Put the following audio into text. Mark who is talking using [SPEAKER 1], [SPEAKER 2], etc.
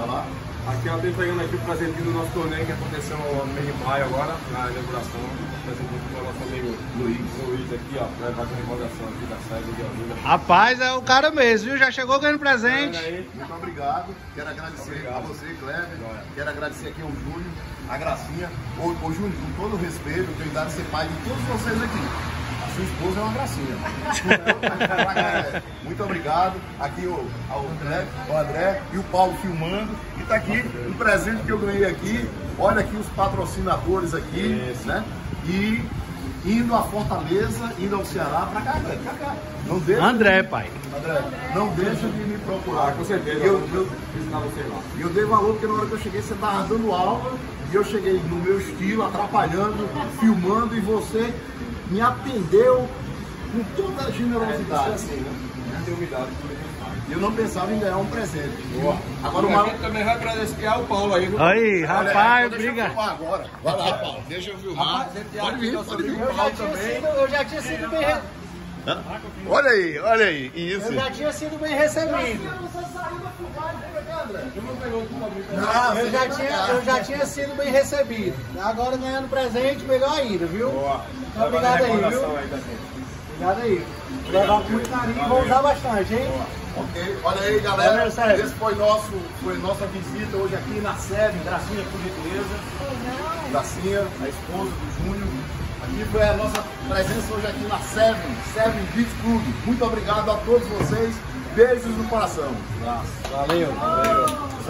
[SPEAKER 1] Vai lá.
[SPEAKER 2] Aqui eu estou entregando aqui o presentinho do nosso torneio que aconteceu no mês de maio agora, na inauguração. O presentinho do nosso amigo Luiz aqui, ó, vai fazer uma recordação aqui da saída de Olinda.
[SPEAKER 3] Rapaz, é o cara mesmo, viu? Já chegou ganhando presente.
[SPEAKER 1] Muito obrigado. Quero agradecer a você, Kleber. Quero agradecer aqui ao Júnior, a Gracinha. Ô Júnior, com todo o respeito, eu tenho dado ser pai de todos vocês aqui. A sua esposa é uma gracinha. Muito obrigado. Aqui o André e o Paulo filmando. E tá aqui um presente que eu ganhei aqui. Olha aqui os patrocinadores aqui, né? E indo a Fortaleza, indo ao Ceará, pra cá. Não deixa
[SPEAKER 3] André, pai.
[SPEAKER 1] André, não deixa de me procurar.
[SPEAKER 2] Com certeza.
[SPEAKER 1] Eu ensinar você lá. E eu dei valor porque na hora que eu cheguei você estava dando aula e eu cheguei no meu estilo, atrapalhando, filmando e você me atendeu com toda a generosidade.
[SPEAKER 2] Assim, né? Tem humildade.
[SPEAKER 1] Eu não pensava em ganhar um presente.
[SPEAKER 2] Boa.
[SPEAKER 1] Agora
[SPEAKER 2] a gente também vai agradecer ao Paulo aí.
[SPEAKER 3] Aí, rapaz,
[SPEAKER 1] deixa eu
[SPEAKER 3] briga.
[SPEAKER 1] filmar agora. Vai lá, Paulo. Deixa eu filmar. Pode vir.
[SPEAKER 3] Eu já tinha sido bem
[SPEAKER 1] Olha aí. Isso.
[SPEAKER 3] Eu já tinha sido bem recebido. Eu já tinha sido bem recebido. Agora ganhando presente, melhor ainda, viu?
[SPEAKER 2] Boa.
[SPEAKER 3] Então, obrigado aí, viu? Obrigado aí. Vou levar com muito carinho e vou usar bastante, hein?
[SPEAKER 1] Ok, olha aí, galera.
[SPEAKER 3] Valeu,
[SPEAKER 1] Esse foi nossa visita hoje aqui na sede, Gracinha, por gentileza. Gracinha, a esposa do Júnior. Aqui foi a nossa presença hoje aqui na Seven Beach Club. Muito obrigado a todos vocês. Beijos no coração.
[SPEAKER 3] Valeu.